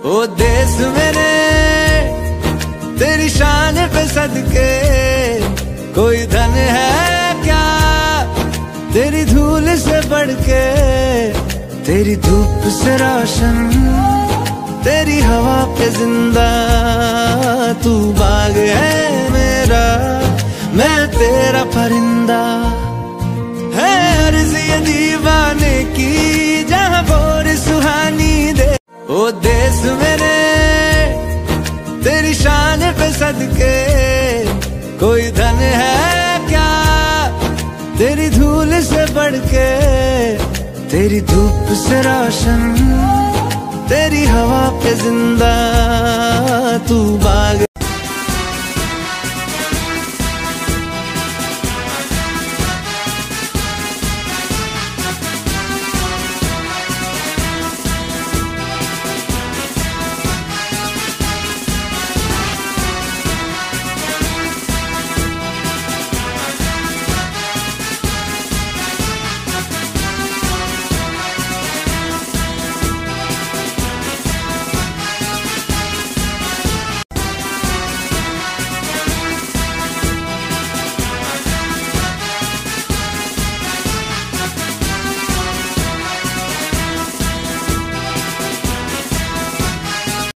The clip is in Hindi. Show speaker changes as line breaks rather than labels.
ओ देश मेरे तेरी शान पे सदके, कोई धन है क्या तेरी धूल से बढ़ के। तेरी धूप से रोशन, तेरी हवा पे जिंदा, तू बाग है मेरा, मैं तेरा परिंदा। है अर्ज़ ये दीवाने की जहाँ भोर सुहानी दे। ओ देश मेरे तेरी शान पे सदके, कोई धन है क्या तेरी धूल से बढ़ के। तेरी धूप से रोशन, तेरी हवा पे जिंदा, तू बाग